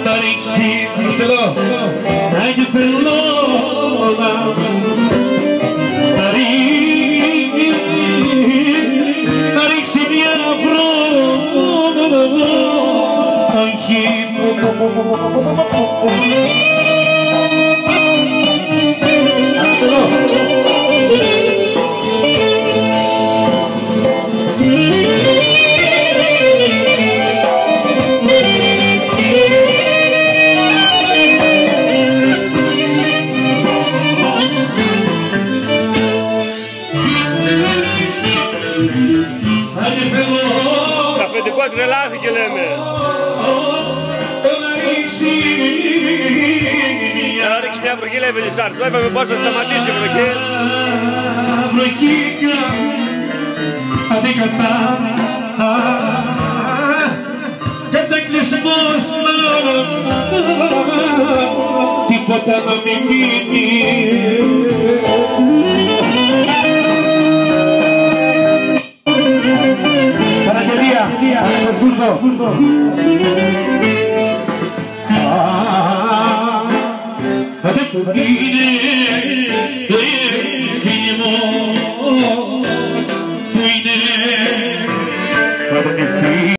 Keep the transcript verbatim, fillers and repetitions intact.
τα ρίξει, να έχει πελώνα, να ρίξει μια βροχή. Καφετικό τρελάθηκε λέμε. Να ρίξει μια βροχή λέει Βελισσάρης. Το είπαμε πώς θα σταματήσει η βροχή. Κατακλυσμός τίποτα να μην μείνει. Παραγγελία, Αγγελοσούρδο. Ah,